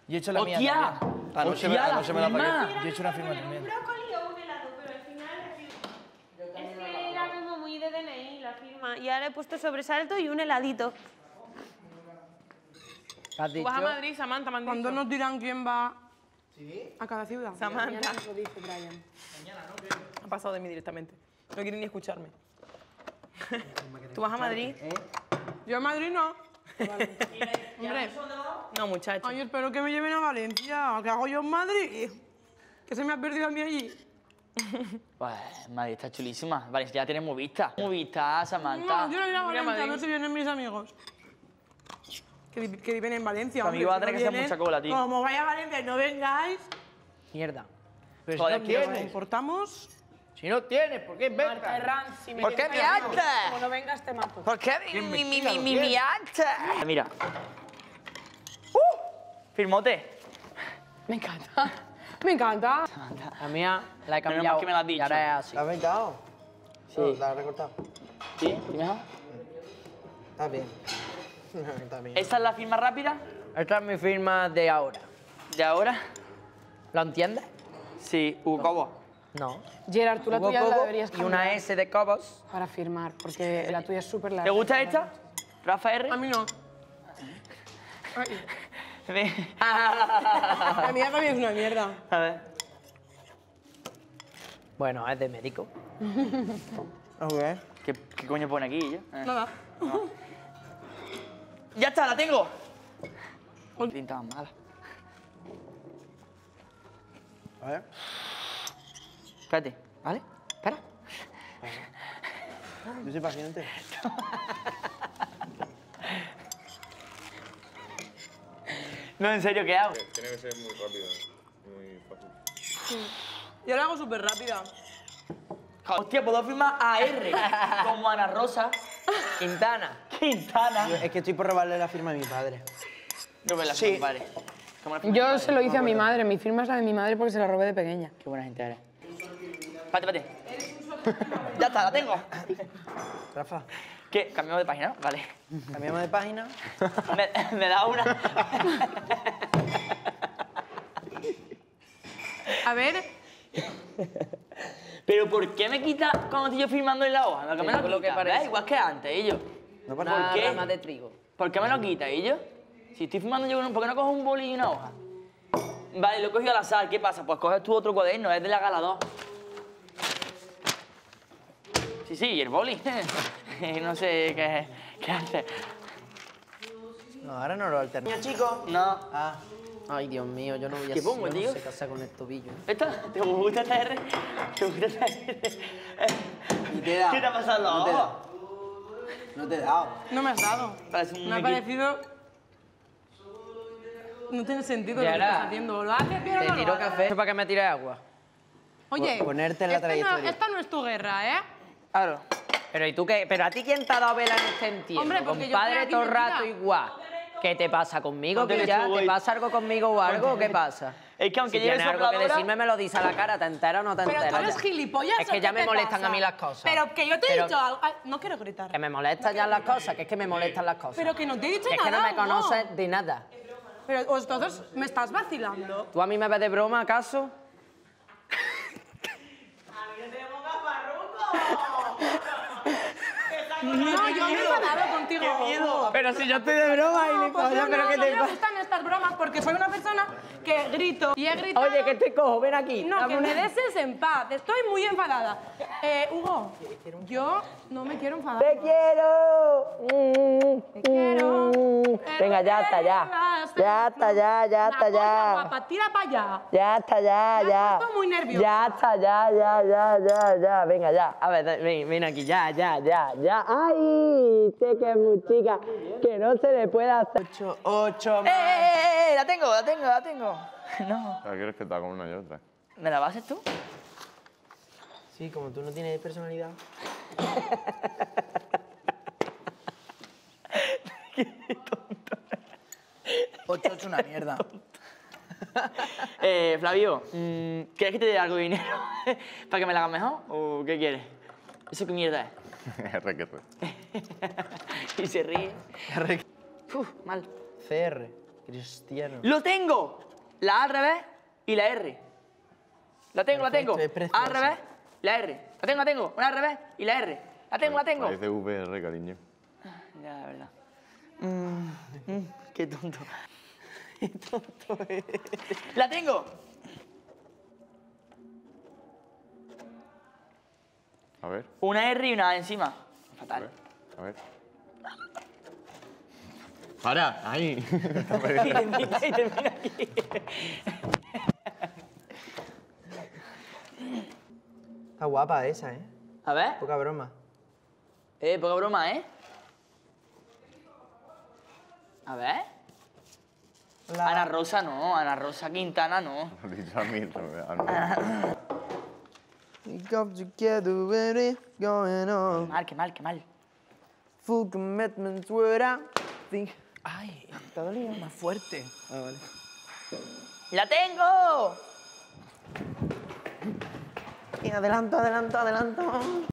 Yo he hecho la mía ¡Hostia! también. ¡Hostia, la firma! Yo he hecho una firma también. Un brócoli o un helado, pero al final es que era como muy de DNI la firma. Y ahora he puesto sobresalto y un heladito. ¿Qué has Tú dicho? vas a Madrid, Samantha, me han ¿Cuándo dicho. nos dirán quién va a cada ciudad? Samantha. Lo dice Brian. Ha pasado de mí directamente. No quiere ni escucharme. ¿Tú vas a Madrid? Yo a Madrid no. Hombre, No, muchacho. ay, espero que me lleven a Valencia. ¿Qué hago yo en Madrid? Que se me ha perdido a mí allí. Pues Madrid está chulísima. Vale, ya tenemos vista. Muy vista, No, Samantha. yo no iré a Mira, Valencia a Madrid. ver si vienen mis amigos. Que viven en Valencia. Tu amigo hombre, va a si tener no que hacer vienen, mucha cola, tío. Como vaya a Valencia y no vengáis, Mierda. Pero Joder, si no tío, tienes. importamos. Si no tienes, ¿por qué Marta inventas? Herranz, si me ¿Por qué quieres me amigos. haces? Como no vengas, te mato. ¿Por qué mi arte? Mira. Firmote. Me encanta. Me encanta. La mía la he Menos cambiado. mal que me lo has dicho. Y ahora es así. ¿La has pintado? Sí. ¿La has recortado? ¿Sí? ¿Sí mejor? Está bien. Está bien. ¿Esa es la firma rápida? Esta es mi firma de ahora. ¿De ahora? ¿Lo entiendes? Sí, Hugo Cobo. No. Gerard, tú la Hugo tuya la Cobo deberías y cambiar una S de Cobos. para firmar, porque la tuya es súper larga. ¿Te gusta esta? Rafa R. A mí no. Ay, Ven. la mía también es una mierda. A ver. Bueno, es de médico. Ok. ¿Qué coño pone aquí? Yo? Nada. ¡Ya está, la tengo! Tinta más mala. A ver. Espérate, ¿vale? Espera. Yo soy paciente. No, en serio, ¿qué hago? Tiene que ser muy rápido, muy fácil. Yo la hago súper rápida. Hostia, puedo firmar AR como Ana Rosa Quintana. Quintana. Es que estoy por robarle la firma a mi padre. No me la Sí. firma, vale. Como la firma de mi Yo padre. se lo hice a mi madre. Mi firma es la de mi madre porque se la robé de pequeña. Qué buena gente eres. Espérate, espérate. Ya está, la tengo. Rafa, ¿Qué? ¿Cambiamos de página? Vale. cambiamos de página. Me da una. A ver, Pero ¿por qué me quita cuando estoy yo firmando en la hoja? ¿Por qué me Sí, lo por lo quita? que parece. ¿Ves? Igual que antes, ellos. No ¿Por Una qué? rama de trigo. ¿Por qué me lo quita, ellos? Si estoy firmando yo, ¿por qué no cojo un boli y una hoja? Vale, lo he cogido al azar. ¿Qué pasa? Pues coges tú otro cuaderno, es de la gala 2. Sí, y el boli. No sé qué hace. No, ahora no lo alterno. Niño chico. No. Ah, Ay, Dios mío, yo no voy a ¿Qué pongo, yo tío? no sé qué hacer con el tobillo. ¿Esta? ¿Te gusta esta R? ¿Te gusta esta R? y te he dado. ¿Qué te ha pasado en los No te he ojos? dado. No te he dado. no me has dado. Parece un Me ha equipo. parecido... No tiene sentido lo que Yara, estás haciendo. ¿Lo haces bien o Te no lo tiro haces? café para que me tires agua. Oye, Ponerte en la trayectoria. esta no es tu guerra, ¿eh? Claro. Pero ¿y tú qué? ¿Pero a ti quién te ha dado vela en este entierro? Hombre, porque yo Compadre, estoy aquí todo el rato metida. igual. ¿Qué te pasa conmigo? Ponte ¿Que que ya tú, te güey. pasa algo conmigo o algo? ¿O qué pasa? Es que aunque Si llegue tienes algo que sopladora... decirme, me lo dices a la cara. ¿Te enteras o no te Pero enteras? tú eres ya? gilipollas. Es ¿o que qué ya me te molestan pasa? a mí las cosas. Pero que yo te he Pero- dicho algo. Ay, no quiero gritar. Que me molestan ya las cosas, que es que me molestan las cosas. Pero que no te he dicho Que es que no nada, me conoces de nada. Pero vosotros me estás vacilando. ¿Tú a mí me ves de broma, acaso? No, yo me he enfadado contigo. ¡Qué miedo! Pero si yo estoy de broma y Pues no, no me gustan estas bromas porque soy una persona que grito y he gritado. Oye, que te cojo, ven aquí. No, dame que me una- deses en paz. Estoy muy enfadada. Hugo, yo no me quiero enfadar. ¡Te quiero! Te quiero. Venga, ya está, ya. Ya está, ya está, La polla ya. guapa, tira para allá. Ya está, ya, Me has ya. puesto muy nerviosa. Ya está, ya. Venga, ya. A ver, ven aquí, ya. ¡Ay! Sé que es muy chica, que no se le puede hacer. 8 más. La tengo. No. ¿Quieres que te haga una y otra? ¿Me la vas a hacer tú? Sí, como tú no tienes personalidad. Ocho es una mierda. Flavio, ¿quieres que te dé algo de dinero para que me la hagas mejor? ¿O qué quieres? ¿Eso qué mierda es? Requete. Y se ríe. Uf, mal. CR. Cristiano. ¡Lo tengo! La A al revés y la R. La tengo, Perfecto, la es tengo. preciosa. A al revés, la R. La tengo. Una al revés y la R. La tengo. Parece VR, cariño. Ya, la verdad. Qué tonto. Qué tonto es. ¡La tengo! A ver, Una R y una A encima. a Fatal. ver, a ver. ¡Para! ¡Ahí! Y termina aquí. Está guapa esa, ¿eh? A ver. Poca broma. Poca broma, ¿eh? A ver. Ana Rosa no, Ana Rosa Quintana no. Lo he dicho a mí, a We come together when it's going on. Qué mal. Full commitment what I think. Ay, ¿te ha dolido? Más fuerte. Ah, vale. ¡La tengo! Y adelanto.